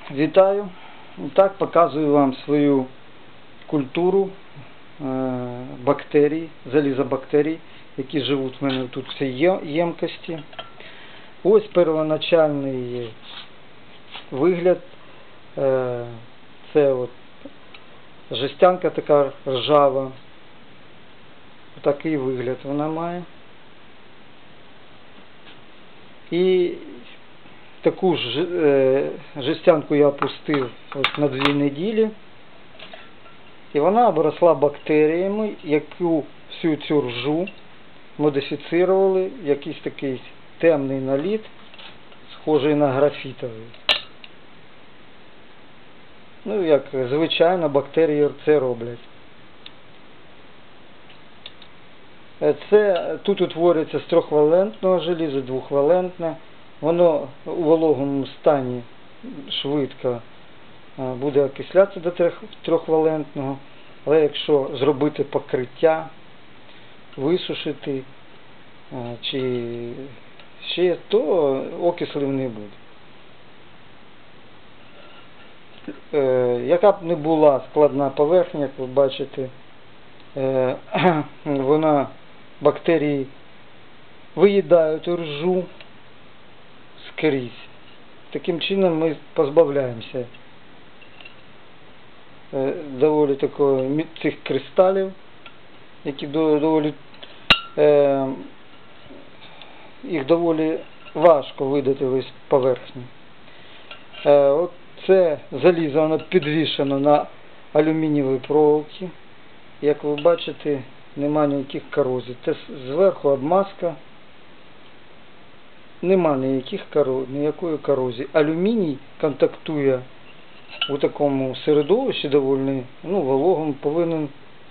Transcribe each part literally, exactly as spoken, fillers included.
Вітаю! Так, показую вам свою культуру бактерій, залізобактерій, які живуть в мене тут в цій ємкості. Ось первоначальний вигляд. Це от жестянка така ржава. Такий вигляд вона має. І таку ж е, жестянку я опустив ось на дві неділі. І вона обросла бактеріями, яку всю цю ржу модифіцировали в якийсь такий темний наліт, схожий на графітовий. Ну, як звичайно бактерії це роблять. Це тут утворюється з трьохвалентного желіза, двохвалентне. Воно у вологому стані швидко буде окислятися до трьохвалентного, але якщо зробити покриття, висушити чи ще, то окислів не буде. Яка б не була складна поверхня, як ви бачите, вона, бактерії виїдають ржу скрізь. Таким чином ми позбавляємося доволі такої цих кристалів, які доволі їх доволі важко видати з поверхні. От це залізо, воно підвішено на алюмінієвій проволоці. Як ви бачите, немає ніяких корозій. Це зверху обмазка. Нема ніяких корозій, ніякої корозії. Алюміній контактує у такому середовищі доволі, ну, вологому, повинен,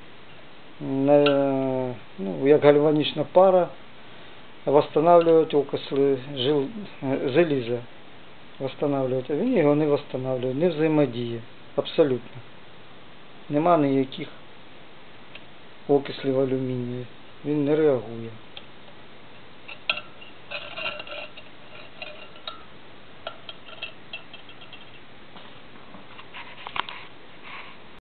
ну, як гальванічна пара, восстанавливати окисли заліза. Восстанавливати. А він його не восстанавливає, не взаємодіє. Абсолютно. Нема ніяких окислів алюмінію. Він не реагує.